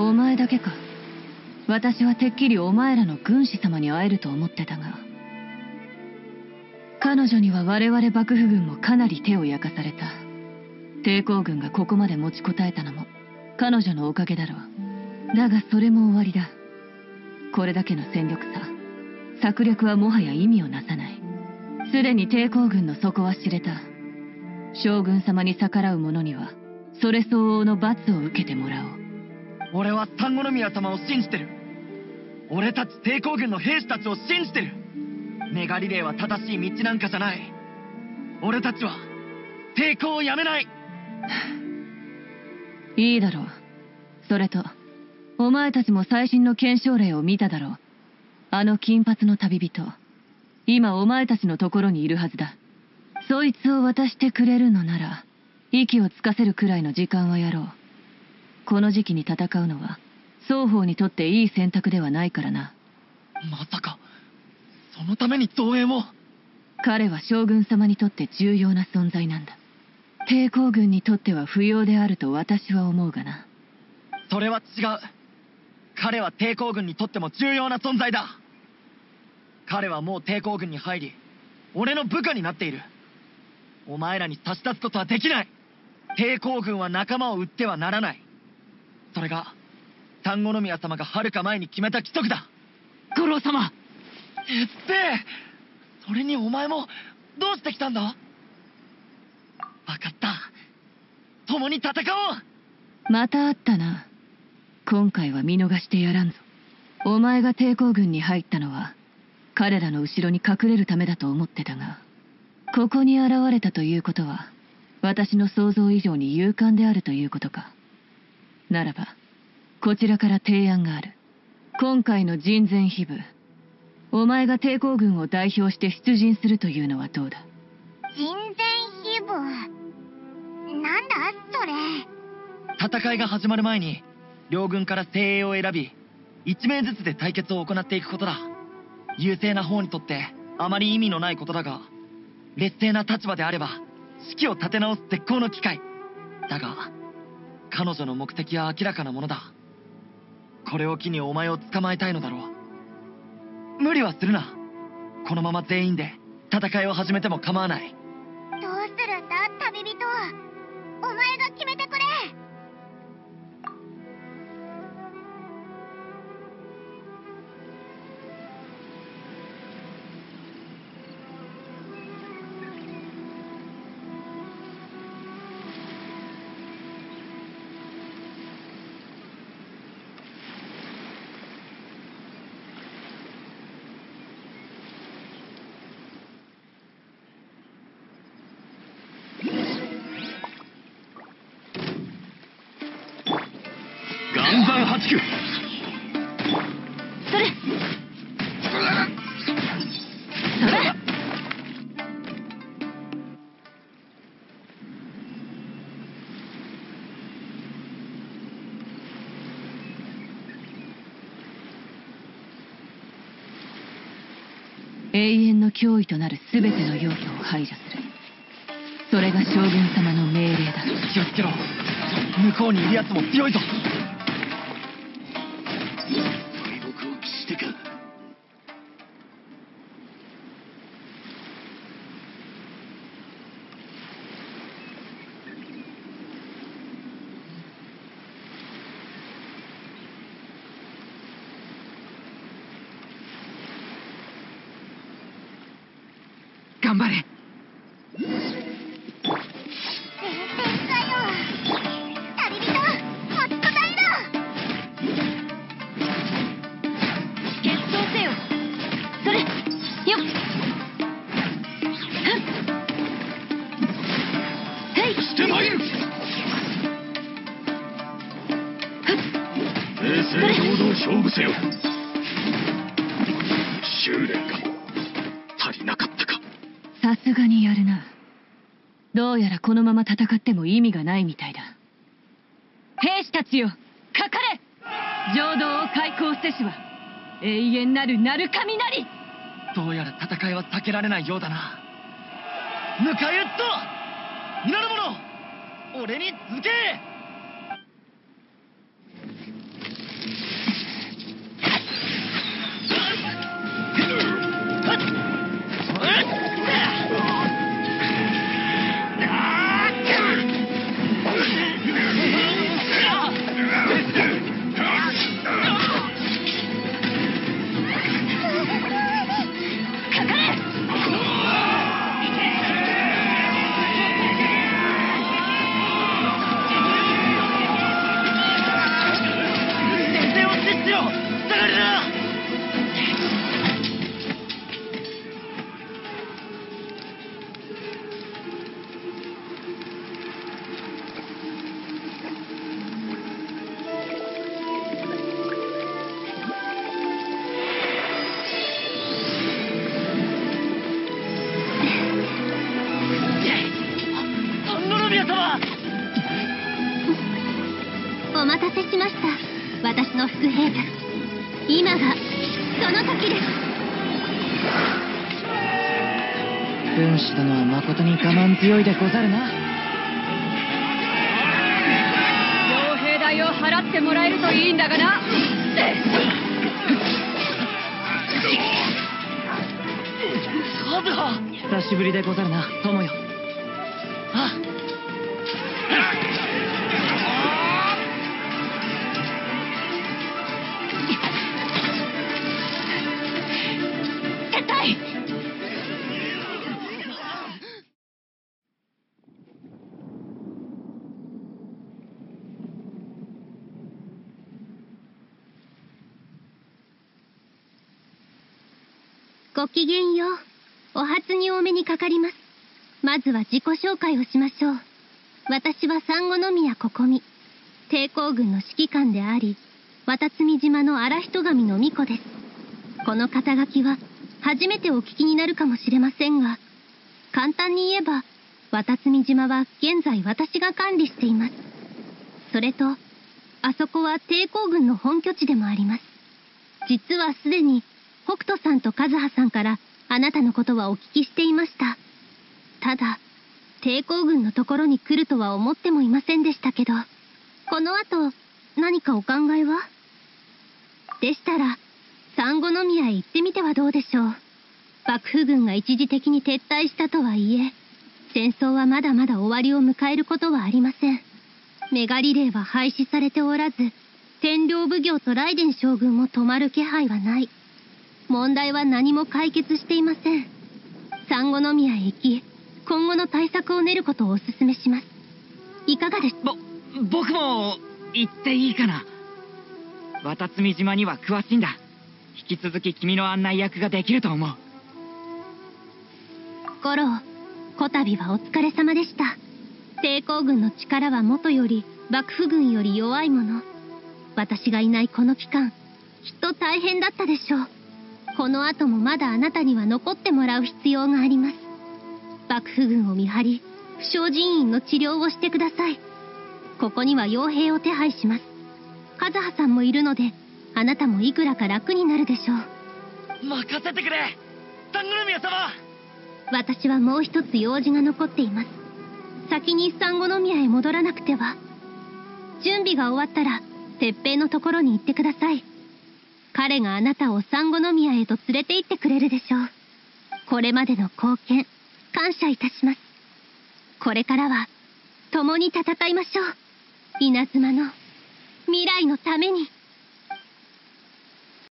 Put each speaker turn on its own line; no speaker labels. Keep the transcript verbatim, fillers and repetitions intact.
お前だけか。私はてっきりお前らの軍師様に会えると思ってたが。彼女には我々幕府軍もかなり手を焼かされた。抵抗軍がここまで持ちこたえたのも彼女のおかげだろう。だがそれも終わりだ。これだけの戦力差、策略はもはや意味をなさない。すでに抵抗軍の底は知れた。将軍様に逆らう者にはそれ相応の罰を受けてもらおう。
俺は三五宮様を信じてる。俺たち抵抗軍の兵士たちを信じてる。メガリレーは正しい道なんかじゃない。俺たちは抵抗をやめない。
いいだろう。それとお前たちも最新の検証例を見ただろう。あの金髪の旅人、今お前たちのところにいるはずだ。そいつを渡してくれるのなら息をつかせるくらいの時間はやろう。この時期に戦うのは双方にとっていい選択ではないからな。
まさかそのために増援を。
彼は将軍様にとって重要な存在なんだ。抵抗軍にとっては不要であると私は思うがな。
それは違う。彼は抵抗軍にとっても重要な存在だ。彼はもう抵抗軍に入り俺の部下になっている。お前らに差し出すことはできない。抵抗軍は仲間を売ってはならない。それが三五宮様がはるか前に決めた規則だ。
五郎様。
えっべ。それにお前もどうしてきたんだ。分かった。共に戦お
う。また会ったな。今回は見逃してやらんぞ。お前が抵抗軍に入ったのは彼らの後ろに隠れるためだと思ってたが、ここに現れたということは私の想像以上に勇敢であるということか。ならばこちらから提案がある。今回の人前秘部、お前が抵抗軍を代表して出陣するというのはどうだ。
人前秘部なんだそれ。
戦いが始まる前に両軍から精鋭を選びいち名ずつで対決を行っていくことだ。優勢な方にとってあまり意味のないことだが、劣勢な立場であれば士気を立て直す絶好の機会だが、彼女の目的は明らかなものだ。これを機にお前を捕まえたいのだろう。無理はするな。このまま全員で戦いを始めても構わない。
どうするんだ旅人。お前が決めてくれ。
岩山八九。
それそれ。永遠の脅威となる全ての妖気を排除する。それが将軍様の命令だ。
気をつけろ。向こうにいるやつも強いぞ。
敗北を喫してか。頑張れ。勝負せよ。修練かも足りなかったか。
さすがにやるな。どうやらこのまま戦っても意味がないみたいだ。兵士たちよ、かかれ。浄土を開港せしは永遠なる鳴神なり。
どうやら戦いは避けられないようだな。迎え撃つと皆の者、俺に続け。
お待たせしました。私の副兵団、今がその時です。
軍師殿は誠に我慢強いでござるな。
傭兵代を払ってもらえるといいんだがな。
カズハ、久しぶりでござるな、友よ。あっ、
ごきげんよう。お初にお目にかかります。まずは自己紹介をしましょう。私は産後宮心美、抵抗軍の指揮官であり、渡積島の荒人神の巫女です。この肩書きは初めてお聞きになるかもしれませんが、簡単に言えば渡積島は現在私が管理しています。それとあそこは抵抗軍の本拠地でもあります。実はすでに北斗さんと和葉さんからあなたのことはお聞きしていました。ただ抵抗軍のところに来るとは思ってもいませんでしたけど、この後何かお考えは？でしたら産後宮へ行ってみてはどうでしょう。幕府軍が一時的に撤退したとはいえ、戦争はまだまだ終わりを迎えることはありません。メガリレーは廃止されておらず、天領奉行とライデン将軍も止まる気配はない。問題は何も解決していません。産後宮へ行き、今後の対策を練ることをお勧めします。いかがです？
ぼ僕も行っていいかな。渡積島には詳しいんだ。引き続き君の案内役ができると思う。
五郎、こたびはお疲れ様でした。抵抗軍の力はもとより幕府軍より弱いもの。私がいないこの期間、きっと大変だったでしょう。この後もまだあなたには残ってもらう必要があります。幕府軍を見張り、負傷人員の治療をしてください。ここには傭兵を手配します。和葉さんもいるので、あなたもいくらか楽になるでしょう。
任せてくれ、産後宮様。
私はもう一つ用事が残っています。先に産後宮へ戻らなくては。準備が終わったら鉄平のところに行ってください。彼があなたを産後宮へと連れて行ってくれるでしょう。これまでの貢献、感謝いたします。これからは共に戦いましょう。稲妻の未来のために。